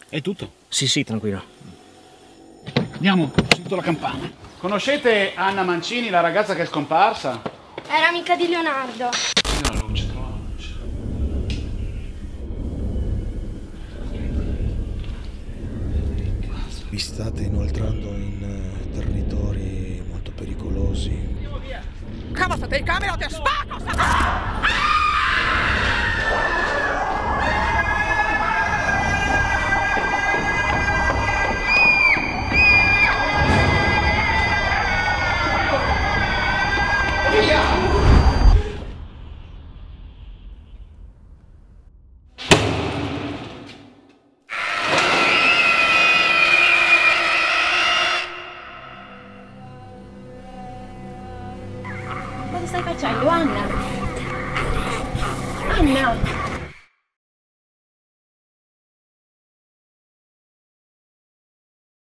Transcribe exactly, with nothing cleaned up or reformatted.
È tutto? Sì, sì, tranquillo. Andiamo, sento la campana. Conoscete Anna Mancini, la ragazza che è scomparsa? Era amica di Leonardo. La luce, trova la luce. Vi state inoltrando in eh, territori molto pericolosi. Andiamo via. Cava sta telecamera o te spacco! Sta... Cosa stai facendo, Anna? Anna!